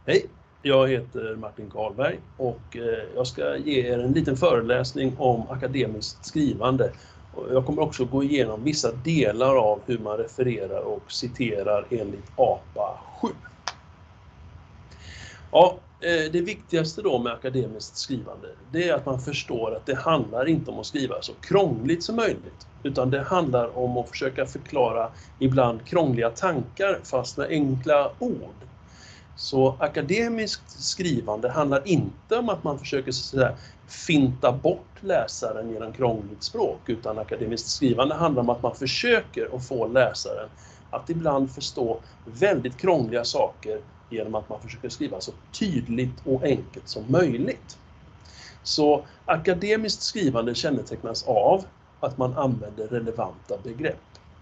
Hej, jag heter Martin Karlberg och jag ska ge er en liten föreläsning om akademiskt skrivande. Jag kommer också gå igenom vissa delar av hur man refererar och citerar enligt APA 7. Ja, det viktigaste då med akademiskt skrivande, det är att man förstår att det handlar inte om att skriva så krångligt som möjligt, utan det handlar om att försöka förklara ibland krångliga tankar fast med enkla ord. Så akademiskt skrivande handlar inte om att man försöker så där, finta bort läsaren genom krångligt språk, utan akademiskt skrivande handlar om att man försöker att få läsaren att ibland förstå väldigt krångliga saker genom att man försöker skriva så tydligt och enkelt som möjligt. Så akademiskt skrivande kännetecknas av att man använder relevanta begrepp.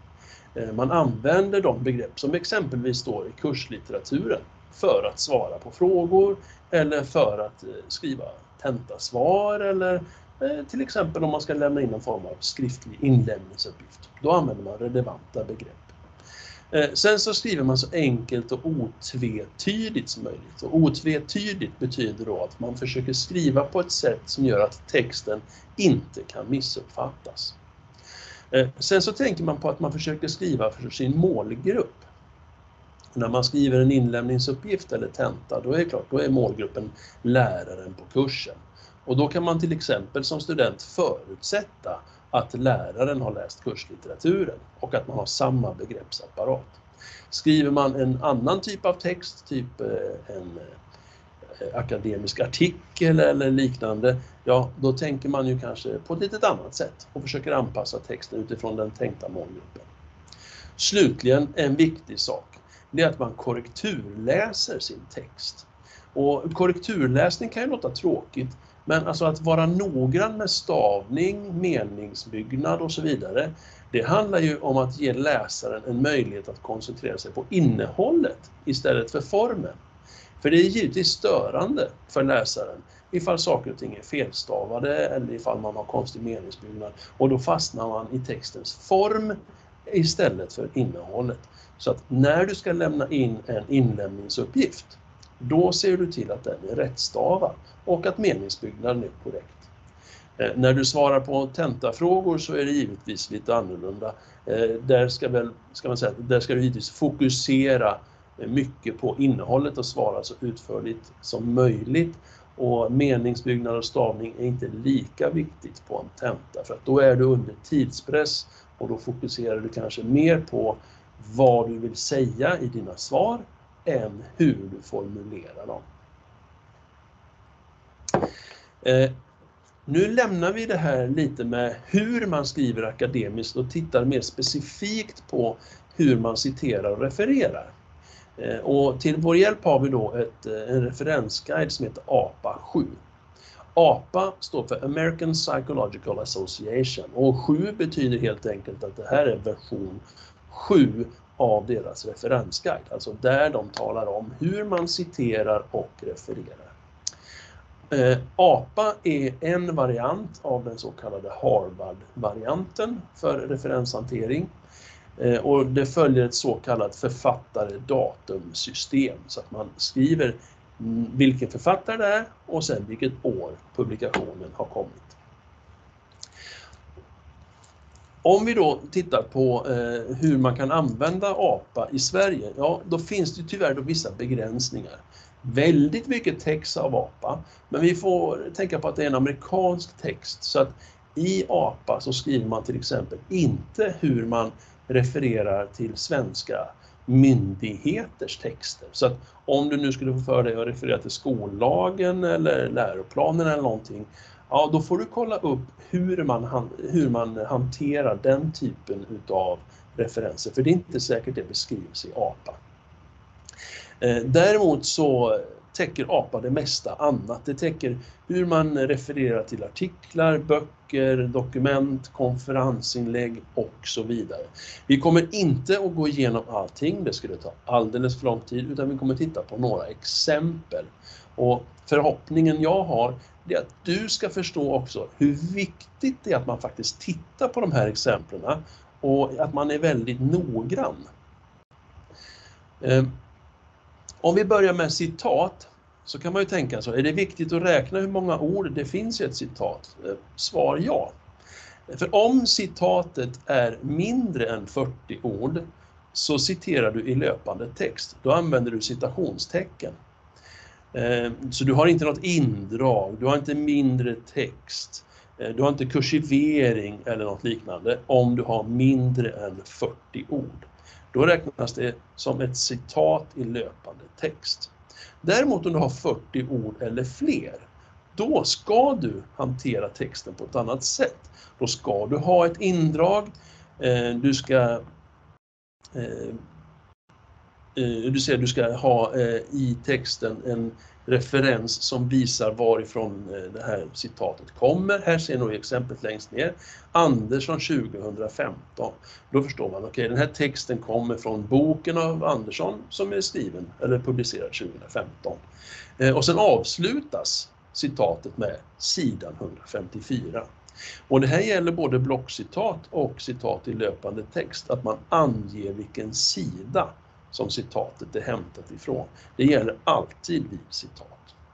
Man använder de begrepp som exempelvis står i kurslitteraturen för att svara på frågor eller för att skriva tentasvar eller till exempel om man ska lämna in en form av skriftlig inlämningsuppgift. Då använder man relevanta begrepp. Sen så skriver man så enkelt och otvetydigt som möjligt. Och otvetydigt betyder då att man försöker skriva på ett sätt som gör att texten inte kan missuppfattas. Sen så tänker man på att man försöker skriva för sin målgrupp. När man skriver en inlämningsuppgift eller tenta, då är det klart, då är målgruppen läraren på kursen. Och då kan man till exempel som student förutsätta att läraren har läst kurslitteraturen och att man har samma begreppsapparat. Skriver man en annan typ av text, typ en akademisk artikel eller liknande, ja, då tänker man ju kanske på ett litet annat sätt och försöker anpassa texten utifrån den tänkta målgruppen. Slutligen en viktig sak, det är att man korrekturläser sin text. Och korrekturläsning kan ju låta tråkigt, men alltså att vara noggrann med stavning, meningsbyggnad och så vidare, det handlar ju om att ge läsaren en möjlighet att koncentrera sig på innehållet istället för formen. För det är givetvis störande för läsaren ifall saker och ting är felstavade eller ifall man har konstig meningsbyggnad, och då fastnar man i textens form istället för innehållet. Så att när du ska lämna in en inlämningsuppgift, då ser du till att den är rättstavad och att meningsbyggnaden är korrekt. När du svarar på tentafrågor så är det givetvis lite annorlunda. Där ska du givetvis fokusera mycket på innehållet och svara så utförligt som möjligt. Och meningsbyggnad och stavning är inte lika viktigt på en tenta, för att då är du under tidspress och då fokuserar du kanske mer på vad du vill säga i dina svar än hur du formulerar dem. Nu lämnar vi det här lite med hur man skriver akademiskt och tittar mer specifikt på hur man citerar och refererar. Och till vår hjälp har vi då en referensguide som heter APA 7. APA står för American Psychological Association och 7 betyder helt enkelt att det här är version 7 av deras referensguide. Alltså där de talar om hur man citerar och refererar. APA är en variant av den så kallade Harvard-varianten för referenshantering. Och det följer ett så kallat författare-datumsystem, så att man skriver vilken författare det är och sen vilket år publikationen har kommit. Om vi då tittar på hur man kan använda APA i Sverige, ja, då finns det tyvärr då vissa begränsningar. Väldigt mycket text av APA, men vi får tänka på att det är en amerikansk text, så att i APA så skriver man till exempel inte hur man refererar till svenska myndigheters texter. Så att om du nu skulle få för dig att referera till skollagen eller läroplanen eller någonting, ja, då får du kolla upp hur man hanterar den typen av referenser, för det är inte säkert det beskrivs i APA. Däremot så täcker APA det mesta annat. Det täcker hur man refererar till artiklar, böcker, dokument, konferensinlägg och så vidare. Vi kommer inte att gå igenom allting, det skulle ta alldeles för lång tid, utan vi kommer titta på några exempel. Och förhoppningen jag har är att du ska förstå också hur viktigt det är att man faktiskt tittar på de här exemplen och att man är väldigt noggrann. Om vi börjar med citat så kan man ju tänka så, är det viktigt att räkna hur många ord det finns i ett citat? Svar ja. För om citatet är mindre än 40 ord så citerar du i löpande text. Då använder du citationstecken. Så du har inte något indrag, du har inte mindre text, du har inte kursivering eller något liknande om du har mindre än 40 ord. Då räknas det som ett citat i löpande text. Däremot om du har 40 ord eller fler, då ska du hantera texten på ett annat sätt. Då ska du ha ett indrag, du ska ha i texten en referens som visar varifrån det här citatet kommer. Här ser ni exemplet längst ner. Andersson 2015. Då förstår man, okej, den här texten kommer från boken av Andersson som är skriven eller publicerad 2015. Och sen avslutas citatet med sidan 154. Och det här gäller både blockcitat och citat i löpande text, att man anger vilken sida som citatet är hämtat ifrån. Det gäller alltid vid citat.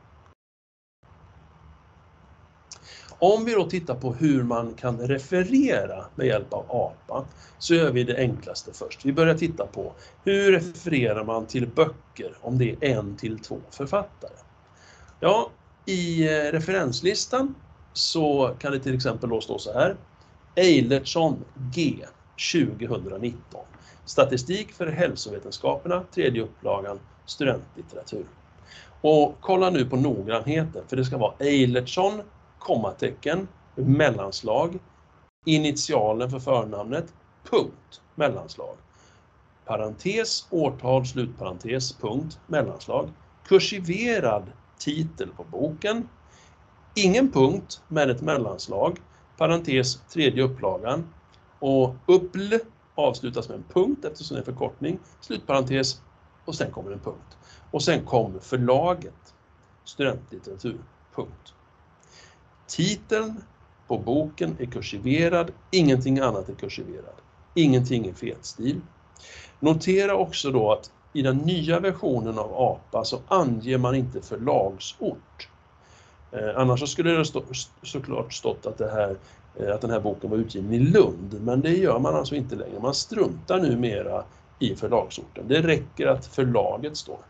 Om vi då tittar på hur man kan referera med hjälp av APA så gör vi det enklaste först. Vi börjar titta på hur refererar man till böcker om det är 1 till 2 författare. Ja, i referenslistan så kan det till exempel då stå så här: Eilertsson G 2019. Statistik för hälsovetenskaperna, 3:e upplagan, studentlitteratur. Och kolla nu på noggrannheten, för det ska vara Eilertsson, kommatecken, mellanslag, initialen för förnamnet, punkt, mellanslag, parentes, årtal, slutparentes, punkt, mellanslag, kursiverad titel på boken, ingen punkt med ett mellanslag, parentes, 3:e upplagan, och uppl avslutas med en punkt eftersom det är en förkortning, slutparentes och sen kommer en punkt. Och sen kommer förlaget, studentlitteratur, punkt. Titeln på boken är kursiverad, ingenting annat är kursiverad. Ingenting är fetstil. Notera också då att i den nya versionen av APA så anger man inte förlagsort. Annars så skulle det såklart stått att den här boken var utgiven i Lund, men det gör man alltså inte längre. Man struntar numera i förlagsorten. Det räcker att förlaget står.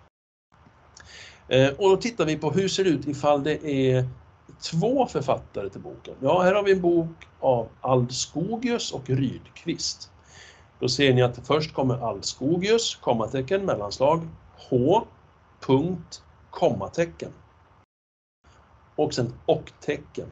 Och då tittar vi på hur ser det ut ifall det är 2 författare till boken. Ja, här har vi en bok av Aldskogius och Rydqvist. Då ser ni att först kommer Aldskogius, kommatecken, mellanslag, H, punkt, kommatecken. Och sen och-tecken.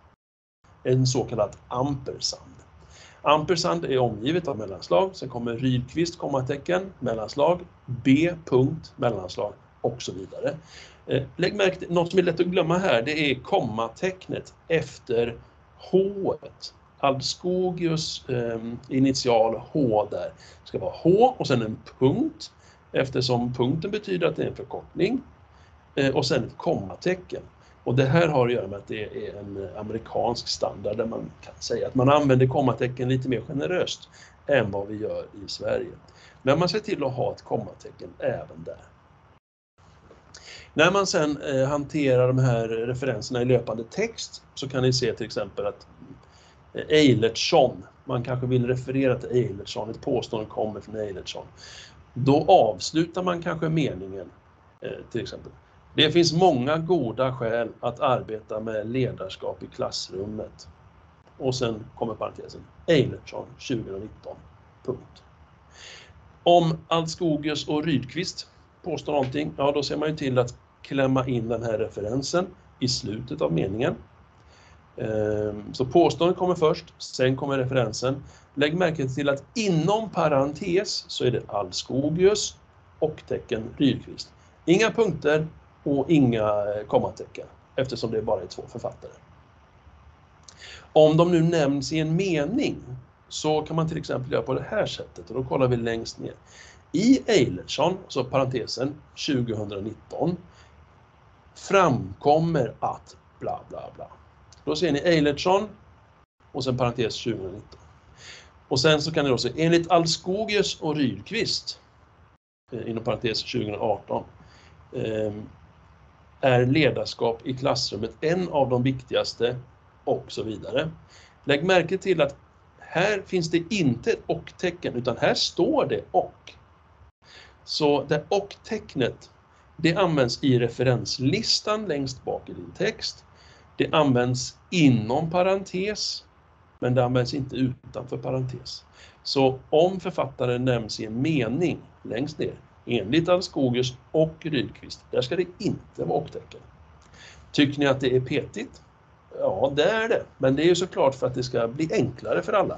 En så kallad ampersand. Ampersand är omgivet av mellanslag. Sen kommer Rydqvist, kommatecken, mellanslag, B, punkt, mellanslag och så vidare. Lägg märke till, något som är lätt att glömma här, det är kommatecknet efter H-et. Aldskogius initial H där ska vara H och sen en punkt, eftersom punkten betyder att det är en förkortning, och sen ett kommatecken. Och det här har att göra med att det är en amerikansk standard där man kan säga att man använder kommatecken lite mer generöst än vad vi gör i Sverige. Men man ser till att ha ett kommatecken även där. När man sen hanterar de här referenserna i löpande text så kan ni se till exempel att Eilertsson, man kanske vill referera till Eilertsson, ett påstående kommer från Eilertsson. Då avslutar man kanske meningen till exempel: det finns många goda skäl att arbeta med ledarskap i klassrummet. Och sen kommer parentesen, Eilertsson 2019, punkt. Om Aldskogius och Rydqvist påstår någonting, ja då ser man ju till att klämma in den här referensen i slutet av meningen. Så påståendet kommer först, sen kommer referensen. Lägg märke till att inom parentes så är det Aldskogius och tecken Rydqvist. Inga punkter och inga kommatecken, eftersom det bara är 2 författare. Om de nu nämns i en mening så kan man till exempel göra på det här sättet, och då kollar vi längst ner. I Eilertsson, så parentesen 2019, framkommer att bla bla bla. Då ser ni Eilertsson och sen parentes 2019. Och sen så kan ni då se enligt Aldskogius och Rydqvist inom parentes 2018, är ledarskap i klassrummet en av de viktigaste och så vidare. Lägg märke till att här finns det inte ett och-tecken utan här står det och. Så det och-tecknet, det används i referenslistan längst bak i din text. Det används inom parentes, men det används inte utanför parentes. Så om författaren nämns i en mening längst ner, enligt Alskogers och Rydqvist, där ska det inte vara och-tecken. Tycker ni att det är petigt? Ja, det är det. Men det är ju såklart för att det ska bli enklare för alla.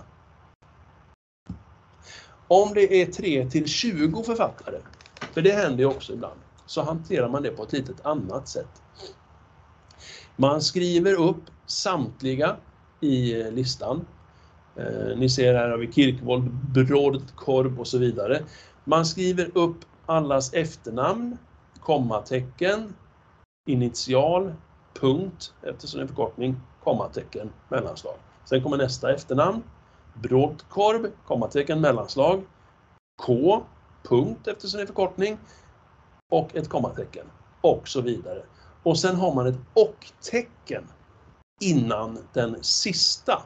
Om det är 3 till 20 författare, för det händer ju också ibland, så hanterar man det på ett litet annat sätt. Man skriver upp samtliga i listan. Ni ser här har vi Kirkevold, Brodkorb och så vidare. Man skriver upp allas efternamn, kommatecken, initial, punkt, eftersom det är en förkortning, kommatecken, mellanslag. Sen kommer nästa efternamn, Brodkorb, kommatecken, mellanslag, K, punkt, eftersom det är förkortning, och ett kommatecken, och så vidare. Och sen har man ett och-tecken innan den sista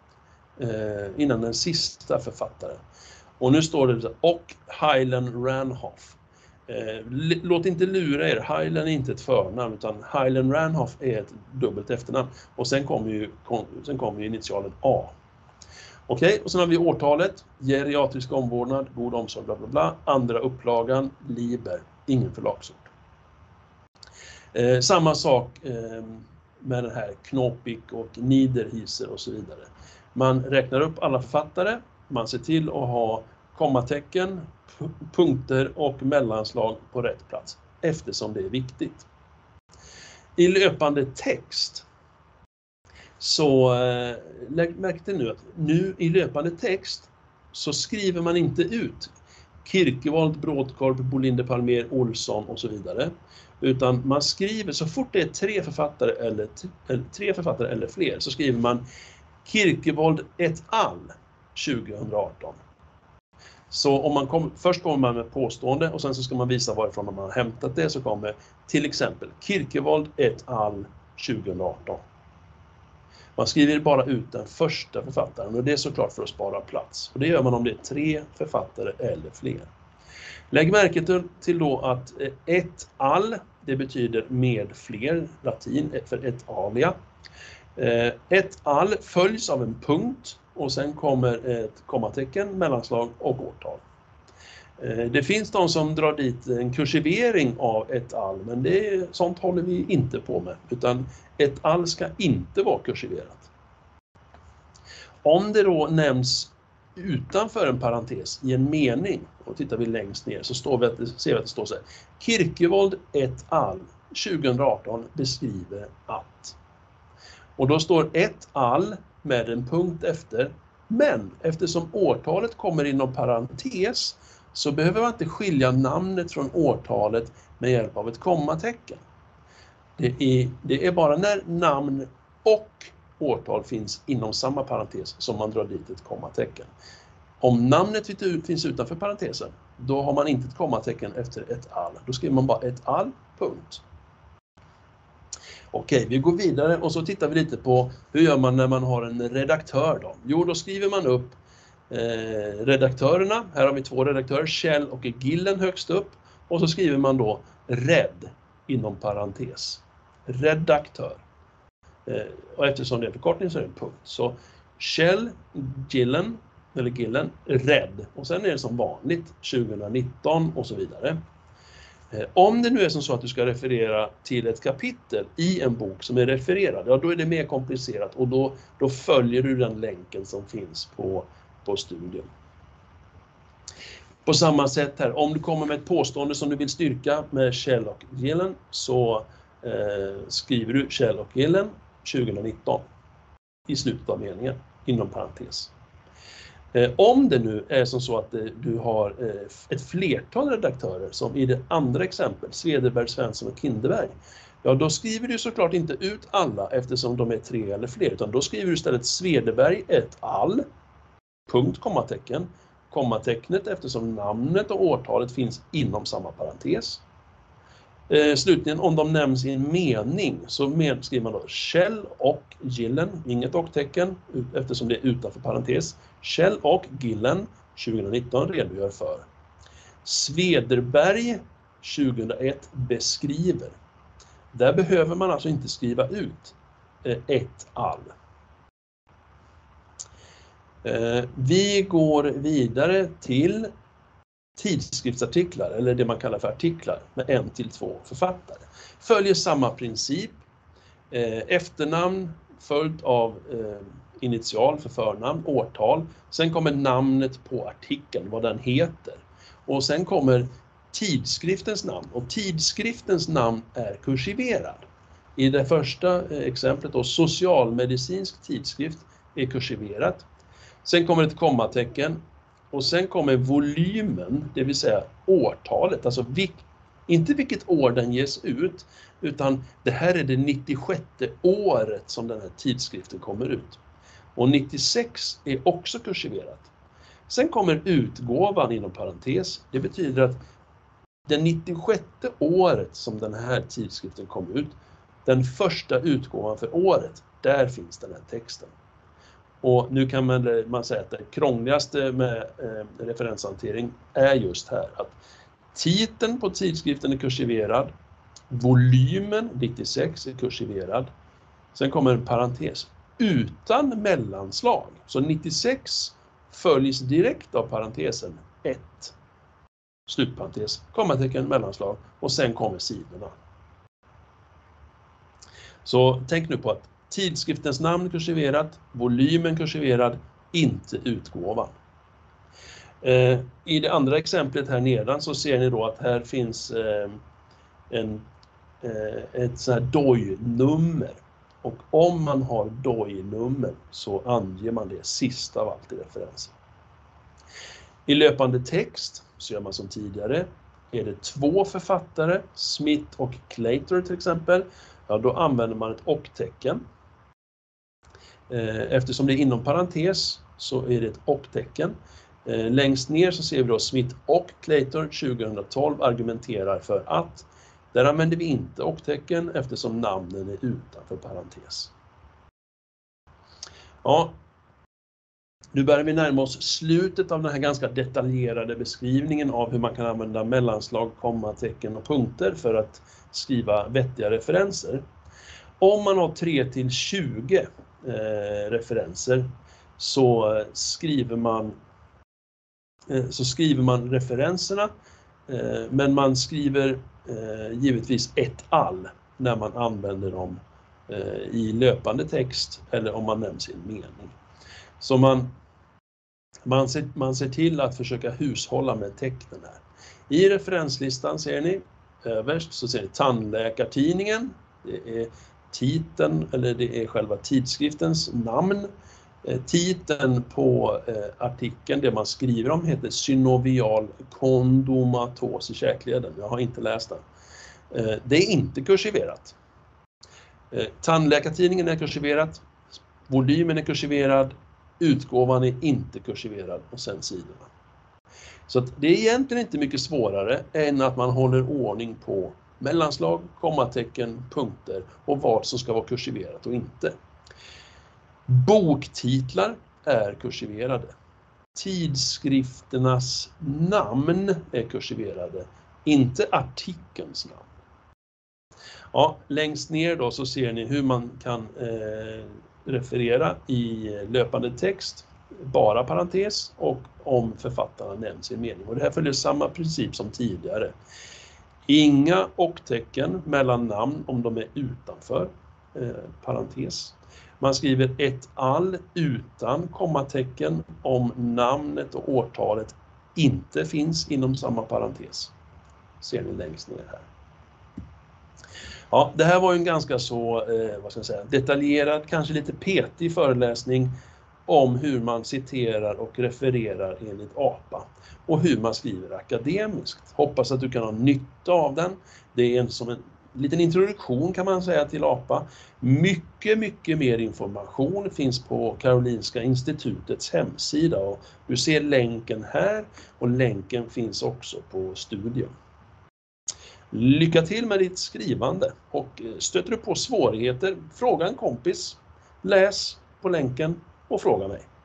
författaren. Och nu står det och Hyland Ranhoff. Låt inte lura er, Hyland är inte ett förnamn utan Hyland Ranhoff är ett dubbelt efternamn. Och sen kommer ju initialen A. Okej, och sen har vi årtalet, geriatrisk omvårdnad, god omsorg, bla bla bla. Andra upplagan, Liber, ingen förlagsort. Samma sak med den här Knopik och Niederhieser och så vidare. Man räknar upp alla författare, man ser till att ha kommatecken, punkter och mellanslag på rätt plats, eftersom det är viktigt. I löpande text, så lägg märke till nu att nu i löpande text så skriver man inte ut Kirkevold, Brodkorb, Bolinder, Palmer, Olsson och så vidare. Utan man skriver, så fort det är tre författare eller fler, så skriver man Kirkevold et al. 2018. Så om man först kommer man med påstående och sen så ska man visa varifrån man har hämtat det, så kommer till exempel Kirkevold et al. 2018. Man skriver bara ut den första författaren och det är såklart för att spara plats. Och det gör man om det är 3 författare eller fler. Lägg märke till då att et al, det betyder med fler, latin för et alia. Et al följs av en punkt och sen kommer ett kommatecken, mellanslag och årtal. Det finns de som drar dit en kursivering av et al, men sånt håller vi inte på med, utan et al ska inte vara kursiverat. Om det då nämns utanför en parentes i en mening, och tittar vi längst ner så ser vi att det står så här: Kirkevold et al. 2018 beskriver att. Och då står et al med en punkt efter, men eftersom årtalet kommer inom parentes så behöver man inte skilja namnet från årtalet med hjälp av ett kommatecken. Det är bara när namn och årtal finns inom samma parentes som man drar dit ett kommatecken. Om namnet finns utanför parentesen, då har man inte ett kommatecken efter ett al. Då skriver man bara ett al, punkt. Okej, vi går vidare och så tittar vi lite på hur gör man när man har en redaktör då. Jo, då skriver man upp redaktörerna. Här har vi 2 redaktörer, Kjell och Gillen högst upp. Och så skriver man då red inom parentes. Redaktör. Och eftersom det är förkortning så är det en punkt. Så Kjell, Gillen, red. Och sen är det som vanligt 2019 och så vidare. Om det nu är som så att du ska referera till ett kapitel i en bok som är refererad, ja då är det mer komplicerat och då följer du den länken som finns på studion. På samma sätt här, om du kommer med ett påstående som du vill styrka med Kjell och Gillen, så skriver du Kjell och Gillen 2019 i slutet av meningen inom parentes. Om det nu är som så att du har ett flertal redaktörer, som i det andra exempel, Svederberg, Svensson och Kinderberg, ja då skriver du såklart inte ut alla eftersom de är 3 eller fler, utan då skriver du istället Svederberg et al, punkt, kommatecken, kommatecknet eftersom namnet och årtalet finns inom samma parentes. Slutligen, om de nämns i en mening så skriver man då Kjell och Gillen, inget och-tecken eftersom det är utanför parentes. Kjell och Gillen 2019 redogör för. Svederberg 2001 beskriver. Där behöver man alltså inte skriva ut ett all. Vi går vidare till tidskriftsartiklar, eller det man kallar för artiklar, med 1 till 2 författare. Följer samma princip. Efternamn följt av initial för förnamn, årtal. Sen kommer namnet på artikeln, vad den heter. Och sen kommer tidskriftens namn. Och tidskriftens namn är kursiverad. I det första exemplet då, socialmedicinsk tidskrift är kursiverat. Sen kommer ett kommatecken. Och sen kommer volymen, det vill säga årtalet. Alltså inte vilket år den ges ut, utan det här är det 96:e året som den här tidskriften kommer ut. Och 96 är också kursiverat. Sen kommer utgåvan inom parentes. Det betyder att det 96:e året som den här tidskriften kom ut, den första utgåvan för året, där finns den här texten. Och nu kan man säga att det krångligaste med referenshantering är just här att titeln på tidskriften är kursiverad, volymen 96 är kursiverad, sen kommer en parentes utan mellanslag. Så 96 följs direkt av parentesen 1, slutparentes, kommatecken, mellanslag och sen kommer sidorna. Så tänk nu på att tidskriftens namn kursiverat, volymen kursiverad, inte utgåvan. I det andra exemplet här nedan så ser ni då att här finns ett så här DOI-nummer. Och om man har DOI-nummer så anger man det sista av allt i referensen. I löpande text så gör man som tidigare. Är det 2 författare, Smith och Claytor till exempel, ja då använder man ett och-tecken. Eftersom det är inom parentes så är det ett och-tecken. Längst ner så ser vi då Smith och Claytor 2012 argumenterar för att där använder vi inte och-tecken eftersom namnen är utanför parentes. Ja, nu börjar vi närma oss slutet av den här ganska detaljerade beskrivningen av hur man kan använda mellanslag, kommatecken och punkter för att skriva vettiga referenser. Om man har 3 till 20 referenser så skriver man referenserna, men man skriver givetvis ett all när man använder dem i löpande text eller om man nämns i en mening. Så man ser till att försöka hushålla med tecknen här. I referenslistan ser ni överst så ser ni Tandläkartidningen. Det är titeln eller det är själva tidskriftens namn. Titeln på artikeln, det man skriver om, heter synovial kondomatos i käkleden. Jag har inte läst den. Det är inte kursiverat. Tandläkartidningen är kursiverat. Volymen är kursiverad. Utgåvan är inte kursiverad och sen sidorna. Så att det är egentligen inte mycket svårare än att man håller ordning på mellanslag, kommatecken, punkter och vad som ska vara kursiverat och inte. Boktitlar är kursiverade. Tidskrifternas namn är kursiverade, inte artikelns namn. Ja, längst ner då så ser ni hur man kan referera i löpande text, bara parentes och om författarna nämns i en mening. Och det här följer samma princip som tidigare. Inga och-tecken mellan namn om de är utanför parentes. Man skriver ett all utan kommatecken om namnet och årtalet inte finns inom samma parentes. Ser ni längst ner här. Ja, det här var ju en ganska så detaljerad, kanske lite petig föreläsning om hur man citerar och refererar enligt APA och hur man skriver akademiskt. Hoppas att du kan ha nytta av den. Det är liten introduktion kan man säga till APA. Mycket mer information finns på Karolinska institutets hemsida och du ser länken här och länken finns också på studien. Lycka till med ditt skrivande och stöter du på svårigheter, fråga en kompis, läs på länken och fråga mig.